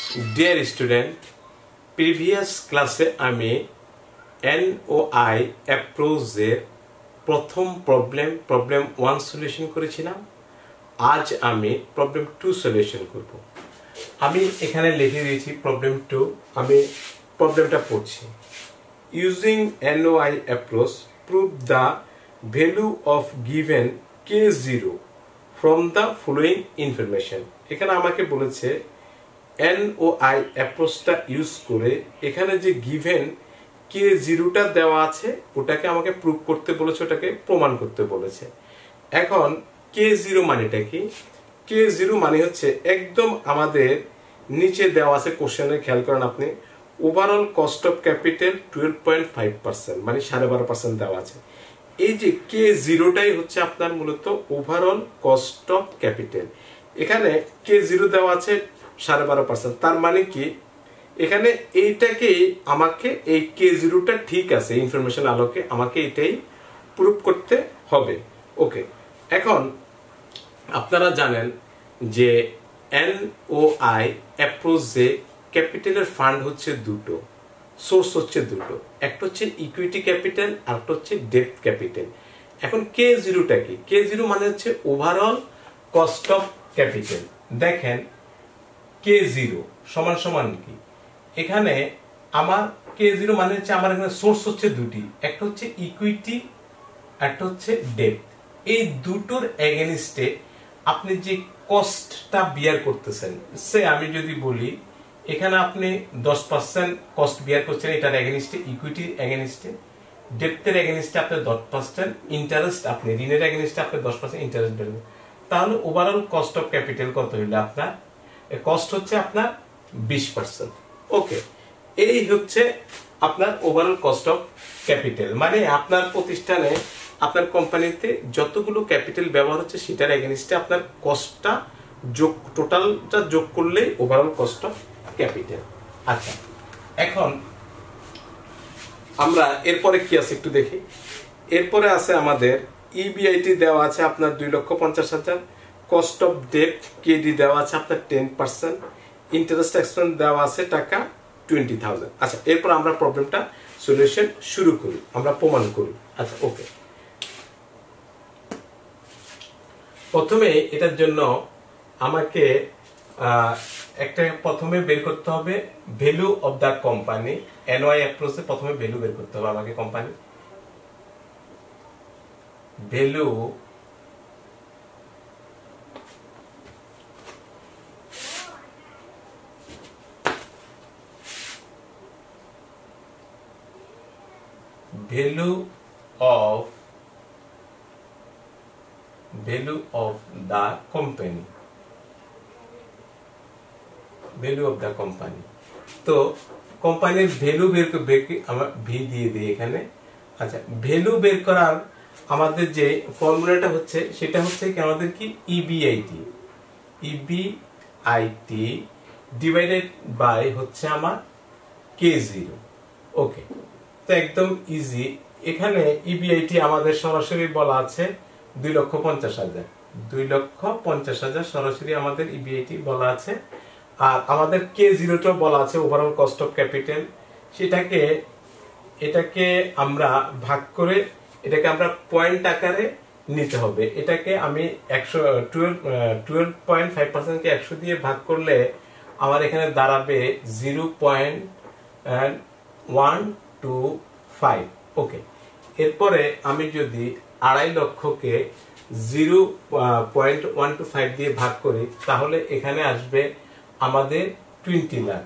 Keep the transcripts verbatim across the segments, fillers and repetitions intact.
Dear student, previous ক্লাসে আমি এনওআই অ্যাপ্রোচের প্রথম প্রবলেম প্রবলেম ওয়ান সলিউশন করেছিলাম। আজ আমি প্রবলেম টু সলিউশন করব। আমি এখানে লিখে দিয়েছি প্রবলেম টু। আমি প্রবলেমটা পড়ছি। Using NOI approach prove the value of given K zero from the following information. এখানে আমাকে বলেছে এনওআই অ্যাপ্রোচটা ইউজ করে এখানে যে গিভেন কে জিরোটা দেওয়া আছে ওটাকে আমাকে প্রুভ করতে বলেছে, ওটাকে প্রমাণ করতে বলেছে। এখন কে জিরো মানেটা কি? কে জিরো মানে হচ্ছে একদম আমাদের নিচে দেওয়া আছে কোশ্চেনে, খেয়াল করেন আপনি, overall cost of capital twelve point five percent মানে সাড়ে বারো পার্সেন্ট দেওয়া আছে। এই যে কে জিরোটাই হচ্ছে আপনার মূলত ওভারঅল কস্ট অফ ক্যাপিটাল। এখানে কে জিরো দেওয়া আছে সাড়ে বারো পার্সেন্ট, তার মানে কি এখানে এইটাকে আমাকে এই কে জিরোটা ঠিক আছে ইনফরমেশন আলোকে আমাকে এটাই প্রুভ করতে হবে। ওকে, এখন আপনারা জানেন যে এনওআই অ্যাপ্রোচে ক্যাপিটালের ফান্ড হচ্ছে দুটো, সোর্স হচ্ছে দুটো, একটা হচ্ছে ইকুইটি ক্যাপিটাল আর একটা হচ্ছে ডেট ক্যাপিটাল। এখন কে জিরোটা কি? কে জিরো মানে হচ্ছে ওভারঅল কস্ট অফ ক্যাপিটাল। দেখেন কে জিরো সমান সমান কি, এখানে আমার কে জিরো মানে হচ্ছে আমার এখানে সোর্স হচ্ছে দুটি, একটা হচ্ছে ইকুইটি একটা হচ্ছে ডেট। এই দুটোর এগেনস্টে আপনি যে কস্টটা বিয়ার করতেছেন, সে আমি যদি বলি এখানে আপনি দশ পার্সেন্ট কস্ট বিয়ার করছেন, এটার এগেনস্টে ইকুইটি এগেনস্টে, ডেটের এগেনস্টে আপনি দশ পার্সেন্ট ইন্টারেস্ট, আপনি ঋণের এগেনস্টে আপনি দশ পার্সেন্ট ইন্টারেস্ট দেবেন, তাহলে ওভারঅল কস্ট অফ ক্যাপিটাল কত হইল? আপনার কস্ট হচ্ছে আপনার বিশ পার্সেন্ট। ওকে, এই হচ্ছে আপনার ওভারঅল কস্ট অফ ক্যাপিটাল। মানে আপনার প্রতিষ্ঠানে আপনার কোম্পানিতে যতগুলো ক্যাপিটাল ব্যবহার হচ্ছে সেটার এগেনস্টে আপনার কস্টটা যোগ, টোটালটা যোগ করলেই ওভারঅল কস্ট অফ ক্যাপিটাল। আচ্ছা, এখন আমরা এরপরে কি আছে একটু দেখি। এরপরে আছে আমাদের ইবিআইটি দেওয়া আছে আপনার দুই লক্ষ পঞ্চাশ হাজার, কস্ট অফ ডেট কেডি দেওয়া আছে আপনার টেন পার্সেন্ট, ইন্টারেস্ট এক্সপেন্স দেওয়া আছে টাকা টোয়েন্টি থাউজেন্ড। আচ্ছা, এরপর আমরা প্রবলেমটা সলিউশন শুরু করি, আমরা প্রমাণ করি। আচ্ছা, ওকে, প্রথমে এটার জন্য আমাকে একটা প্রথমে বের করতে হবে value of the company. NOI অ্যাপ্রোচে প্রথমে ভ্যালু বের করতে হবে আমাকে company value value of value of the company value of the company তো কোম্পানির ভ্যালু বের করবে, আমরা ভি দিয়ে দিই এখানে। আচ্ছা, ভ্যালু বের করার আমাদের যে ফর্মুলাটা হচ্ছে সেটা হচ্ছে কি আমাদের কি ইবিআইটি ইবিআইটি ডিভাইডেড বাই হচ্ছে আমার কে জিরো। ওকে, তো একদম ইজি। এখানে ইবিআইটি আমাদের সরাসরি বলা আছে দুই লক্ষ পঞ্চাশ হাজার দুই লক্ষ পঞ্চাশ হাজার সরাসরি আমাদের ইবিআইটি বলা আছে, আর আমাদের কে জিরোটা বলা আছে ওভারঅল কস্ট অফ ক্যাপিটাল। সেটাকে এটাকে আমরা ভাগ করে এটাকে আমরা পয়েন্ট আকারে নিতে হবে। এটাকে আমি একশো টুয়েলভ টুয়েলভ পয়েন্ট ফাইভ পার্সেন্টকে একশো দিয়ে ভাগ করলে আমার এখানে দাঁড়াবে zero point one two five. Okay, এরপরে আমি যদি আড়াই লক্ষকে zero point one two five দিয়ে ভাগ করি তাহলে এখানে আসবে আমাদের twenty lakh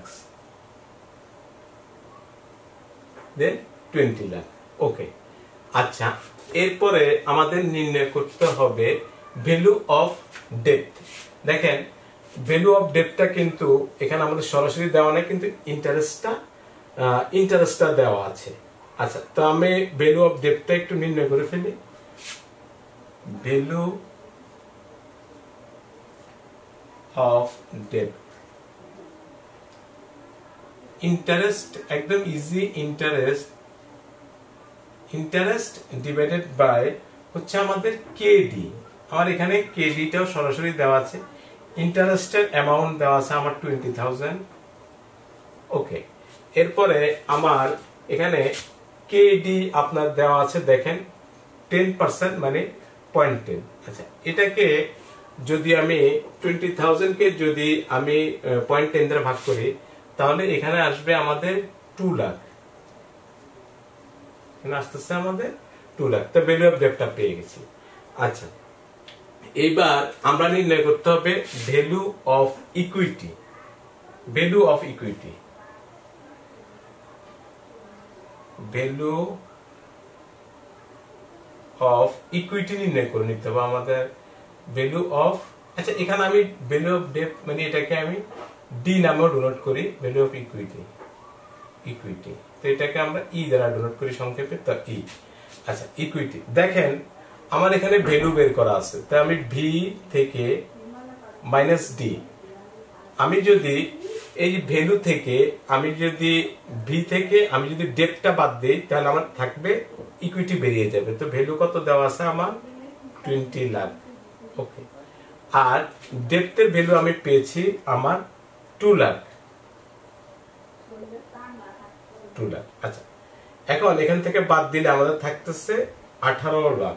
then twenty lakh. Okay, আচ্ছা, এরপরে আমাদের নির্ণয় করতে হবে ভ্যালু অফ ডেট। দেখেন ভ্যালু অফ ডেটটা কিন্তু এখানে আমাদের সরাসরি দেওয়া নেই, কিন্তু ইন্টারেস্টটা ইন্টারেস্টটা দেওয়া আছে। আচ্ছা, তো আমি ভ্যালু অফ ডেটটা একটু নির্ণয় করে ফেলি। ভ্যালু অফ ডেট, ইন্টারেস্ট একদম easy, interest interest divided by হচ্ছে আমাদের কেডি। আমার এখানে কেডিটাও সরাসরি দেওয়া আছে, ইন্টারেস্টের অ্যামাউন্ট দেওয়া আছে আমার টোয়েন্টি থাউজেন্ড, ওকে, এরপরে আমার এখানে কেডি আপনার দেওয়া আছে, দেখেন টেন পার্সেন্ট মানে পয়েন্ট টেন। আচ্ছা, এটাকে যদি আমি টোয়েন্টি থাউজেন্ড কে যদি আমি পয়েন্ট টেন দ্বারা ভাগ করি তাহলে এখানে আসবে আমাদের টু লাখ, এখানে আসতেছে আমাদের টু লাখ। তো ভ্যালু অফ ডেটটা পেয়ে গেছি। আচ্ছা, এইবার আমরা নির্ণয় করতে হবে value of equity. Value of equity value of equity নির্ণয় করে নিতে হবে আমাদের। ভ্যালু অফ, আচ্ছা এখানে আমি ভ্যালু অফ ডেট মানে এটাকে আমি ডি নামেও ডোনোট করি, ভ্যালু অফ ইকুইটি ইকুইটি তো এটাকে আমরা ই দ্বারা ডোনোট করি সংক্ষেপে, তো ই। আচ্ছা, ইকুইটি দেখেন আমার এখানে ভ্যালু বের করা আছে, তাই আমি ভি থেকে মাইনাস ডি, আমি যদি এই ভ্যালু থেকে আমি যদি ভি থেকে আমি যদি ডেটটা বাদ দিই তাহলে আমার থাকবে ইকুইটি বেরিয়ে যাবে। তো ভ্যালু কত দেওয়া আছে আমার টোয়েন্টি লাখ। ওকে, আর ডেটের ভ্যালু আমি পেয়েছি আমার টু লাখ টু লাখ। আচ্ছা, এখন এখান থেকে বাদ দিলে আমাদের থাকতেছে আঠারো লাখ।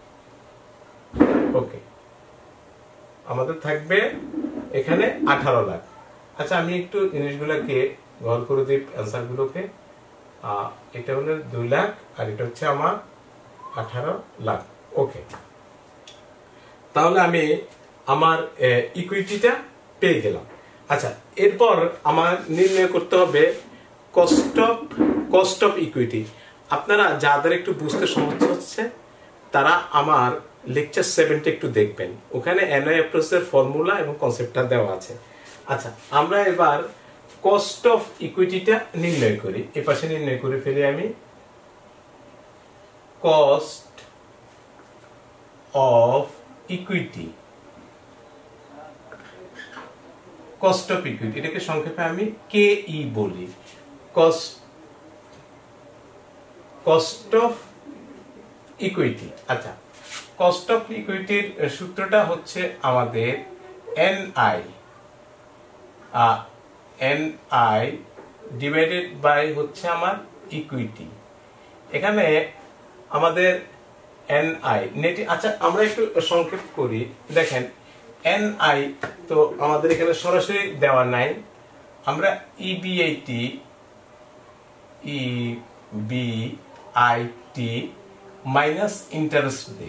ওকে, আমাদের থাকবে এখানে আঠারো লাখ। আচ্ছা, আমি একটু জিনিসগুলোকে গড় করে দিই অ্যান্সার গুলোকে। এটা হলো দুই লাখ আর এটা হচ্ছে আমার আঠারো লাখ। ওকে, তাহলে আমি আমার ইকুইটিটা পেয়ে গেলাম। আচ্ছা, এরপর আমার নির্ণয় করতে হবে cost of cost of equity. আপনারা যাদের একটু বুঝতে সমস্যা হচ্ছে তারা আমার লেকচার সেভেনটা একটু দেখবেন, ওখানে এনওআই অ্যাপ্রোচের ফর্মুলা এবং কনসেপ্টটা দেওয়া আছে। আচ্ছা, আমরা এবার কস্ট অফ ইকুইটিটা নির্ণয় করি। এই পাশে নির্ণয় করে ফেলি আমি cost of equity cost of equity এটাকে সংক্ষেপে আমি কে ই বলি, কস্ট কস্ট অফ ইকুইটি। আচ্ছা, কস্ট অফ ইকুইটির সূত্রটা হচ্ছে আমাদের N I N I divided by হচ্ছে আমার ইকুইটি। এখানে আমাদের এন আই নেট। আচ্ছা, আমরা একটু সংক্ষেপ করি। দেখেন এন আই তো আমাদের এখানে সরাসরি দেওয়া নাই, আমরা EBIT E B I T minus interest দিই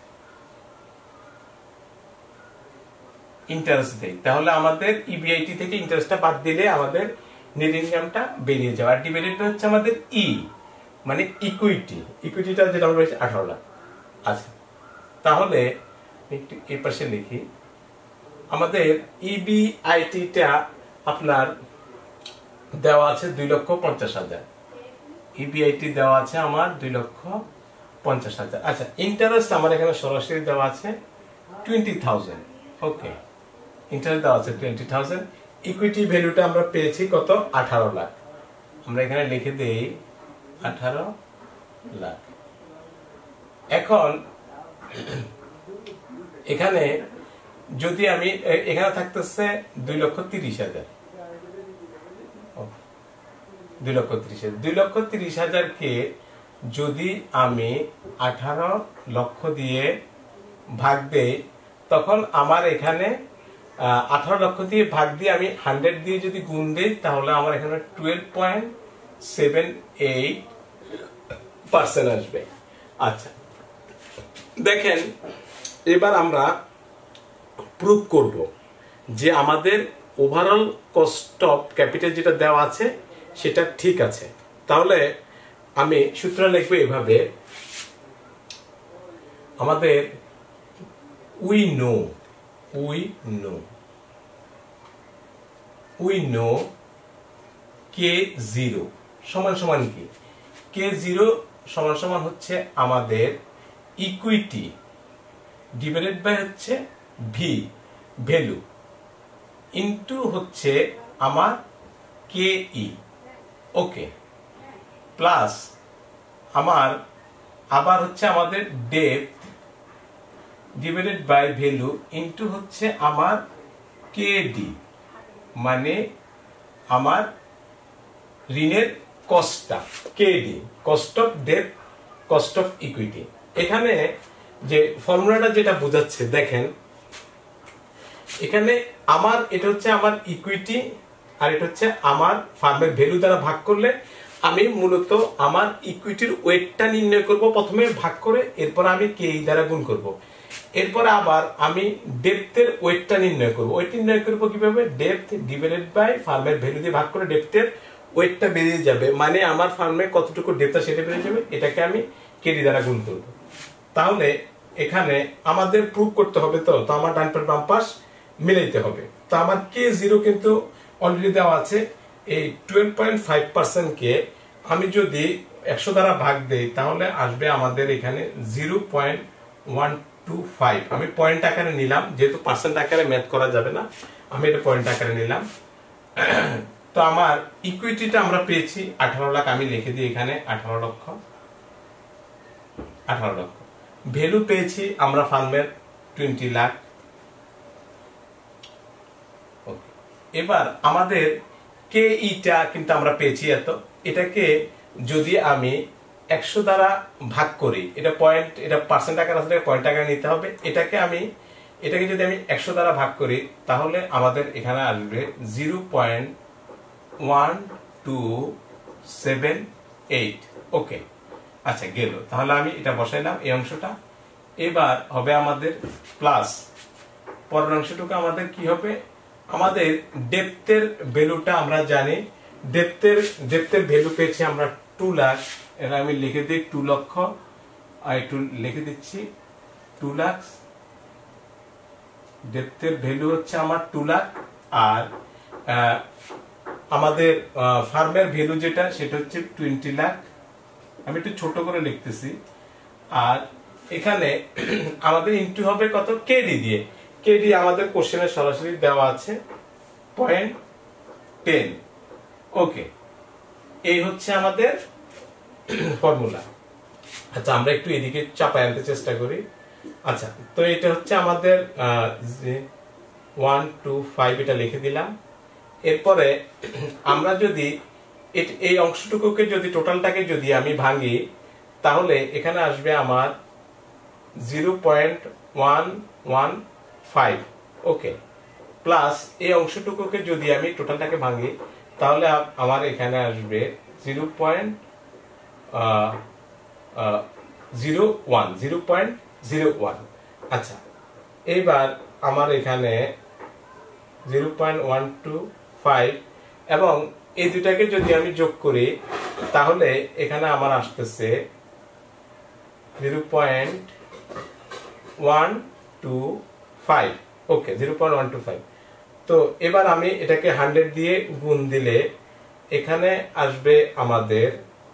ইন্টারেস্ট দেই তাহলে আমাদের ইবিআইটি থেকে ইন্টারেস্টটা বাদ দিলে আমাদের নেট ইনকামটা বেরিয়ে যাবে। আর ডিভাইডেড হচ্ছে আমাদের ই মানে ইকুইটি, ইকুইটিটা যেটা আমরা বলছি আঠারো লাখ। আচ্ছা, তাহলে একটু এই পাশে লিখি, আমাদের ইবিআইটিটা আপনার দেওয়া আছে দুই লক্ষ পঞ্চাশ হাজার ইবিআইটি দেওয়া আছে আমার দুই লক্ষ পঞ্চাশ হাজার। আচ্ছা, ইন্টারেস্ট আমার এখানে সরাসরি দেওয়া আছে টোয়েন্টি থাউজেন্ড। ওকে, ইন্টারেস্ট দেওয়া আছে টোয়েন্টি থাউজেন্ড। ইকুইটি ভ্যালুটা আমরা পেয়েছি কত আঠারো লাখ। আমরা এখানে লিখে দেই আঠারো লাখ। এখন এখানে যদি আমি এখানে থাকতেছে দুই লক্ষ তিরিশ হাজার দুই লক্ষ তিরিশ হাজার দুই লক্ষ তিরিশ হাজারকে যদি আমি আঠারো লক্ষ দিয়ে ভাগ দেই তখন আমার এখানে আঠারো লক্ষ দিয়ে ভাগ দিয়ে আমি হান্ড্রেড দিয়ে যদি গুণ দিই তাহলে আমার এখানে twelve point seven eight percent আসবে। আচ্ছা, দেখেন এবার আমরা প্রুভ করব যে আমাদের ওভারঅল কস্ট অফ ক্যাপিটাল যেটা দেওয়া আছে সেটা ঠিক আছে। তাহলে আমি সূত্র লিখবো এভাবে, আমাদের we know we know we know K zero সমান সমান কি, কে জিরো সমান সমান হচ্ছে আমাদের ইকুইটি ডিভাইডেড বাই হচ্ছে ভি ভ্যালু ইনটু হচ্ছে আমার কে ই। ওকে, প্লাস আমার আবার হচ্ছে আমাদের ডেপথ ডিভাইডেড বাই ভ্যালু ইনটু হচ্ছে আমার কে ডি মানে আমার ঋণের কস্টটা KD, cost of debt, cost of equity. এখানে যে ফর্মুলাটা যেটা বোঝাচ্ছে দেখেন, এখানে আমার এটা হচ্ছে আমার ইকুইটি আর এটা হচ্ছে আমার ফার্মের ভ্যালু দ্বারা ভাগ করলে আমি মূলত আমার ইকুইটির ওয়েটটা নির্ণয় করব প্রথমে ভাগ করে, এরপর আমি কে দ্বারা গুণ করব, এরপর আবার আমি ডেপথের ওয়েটটা নির্ণয় করব। ওয়েট নির্ণয় করব কিভাবে? ডেপথ ডিভাইডেড বাই ফার্মের ভ্যালু দিয়ে ভাগ করে ডেপথের ওয়েটটা বেরিয়ে যাবে, মানে আমার ফার্মে কতটুকু ডেপথ সেটা বেরিয়ে যাবে, এটাকে আমি কেডি দ্বারা গুণ করব। তাহলে এখানে আমাদের প্রুভ করতে হবে, তো তো আমার ডান পাশ বাম পাশ মিলাইতে হবে। তো আমার কে জিরো কিন্তু অলরেডি দেওয়া আছে। এই টুয়েলভ পয়েন্ট ফাইভ পার্সেন্ট কে আমি যদি একশো দ্বারা ভাগ দেই তাহলে আসবে আমাদের এখানে zero point one two five. আমি পয়েন্ট আকারে নিলাম, যেহেতু পার্সেন্ট আকারে ম্যাথ করা যাবে না, আমি এটা পয়েন্ট আকারে নিলাম। তো আমার ইকুইটিটা আমরা পেয়েছি আঠারো লাখ, আমি লিখে দিই এখানে আঠারো লক্ষ, আঠারো লক্ষ। ভ্যালু পেয়েছি আমরা ফার্মের টোয়েন্টি লাখ। এবার আমাদের কে ইটা কিন্তু আমরা পেয়েছি এত, এটাকে যদি আমি একশো দ্বারা ভাগ করি, এটা পয়েন্ট, এটা পার্সেন্ট আকার আসলে পয়েন্ট আকারে নিতে হবে, এটাকে আমি এটাকে যদি আমি একশো দ্বারা ভাগ করি তাহলে আমাদের এখানে আসবে zero point one two seven eight. Okay, আচ্ছা গেল। তাহলে আমি এটা বসাইলাম এই অংশটা। এবার হবে আমাদের প্লাস পরের অংশটুকু আমাদের কি হবে, আমাদের ডেপথের ভ্যালুটা আমরা জানি, ডেপথের ডেপথের ভ্যালু পেয়েছি আমরা টু লাখ। এটা আমি লিখে দিই টু লক্ষ, আর একটু লিখে দিচ্ছি টু লাখ। ডেপথের ভ্যালু হচ্ছে আমার টু লাখ, আর আমাদের ফার্মের ভ্যালু যেটা সেটা হচ্ছে টোয়েন্টি লাখ। আমি একটু ছোট করে লিখতেছি। আর এখানে আমাদের ইনটু হবে কত, কেডি দিয়ে। কেডি আমাদের কোশ্চেনে সরাসরি দেওয়া আছে পয়েন্ট টেন। ওকে, এই হচ্ছে আমাদের ফর্মুলা। আচ্ছা, আমরা একটু এদিকে চাপায় আনতে চেষ্টা করি। আচ্ছা, তো এটা হচ্ছে আমাদের ওয়ান টু ফাইভ, এটা লিখে দিলাম। এরপরে আমরা যদি এই অংশটুকুকে যদি টোটালটাকে যদি আমি ভাঙি তাহলে এখানে আসবে আমার zero point one one five. Okay, plus এই অংশটুকুকে যদি আমি টোটালটাকে ভাঙি তাহলে আমার এখানে আসবে zero point zero one zero point zero one. আচ্ছা, এইবার আমার এখানে zero point one two five এবং এই দুটাকে যদি আমি যোগ করি তাহলে এখানে আমার আসতেছে zero point one two five. Okay, zero point one two five. তো এবার আমি এটাকে হান্ড্রেড দিয়ে গুণ দিলে এখানে আসবে আমাদের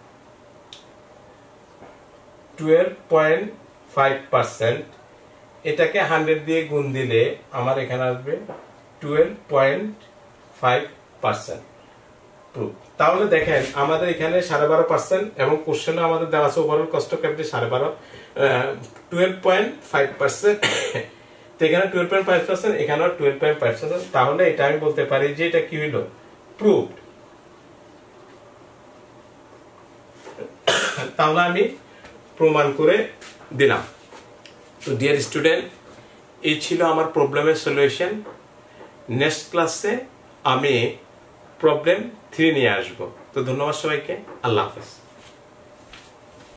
টুয়েলভ পয়েন্ট ফাইভ পার্সেন্ট। এটাকে হান্ড্রেড দিয়ে গুণ দিলে আমার এখানে আসবে টুয়েলভ পয়েন্ট ফাইভ পার্সেন্ট। তাহলে দেখেন আমাদের এখানে সাড়ে বারো পার্সেন্ট এবং কোশ্চেনে আমাদের দেওয়া আছে ওভারঅল কস্ট অফ ক্যাপিটাল সাড়ে বারো টুয়েলভ পয়েন্ট ফাইভ পার্সেন্ট। তো এখানে টুয়েলভ পয়েন্ট ফাইভ পার্সেন্ট, এখানেও টুয়েলভ পয়েন্ট ফাইভ পার্সেন্ট। তাহলে এটা আমি বলতে পারি যে এটা কি হইল, প্রুভড। তাহলে আমি প্রমাণ করে দিলাম। তো ডিয়ার স্টুডেন্ট, এই ছিল আমার প্রবলেমের সলিউশন। নেক্সট ক্লাসে আমি প্রবলেম থ্রি নিয়ে আসবো। তো ধন্যবাদ সবাইকে, আল্লাহ হাফেজ।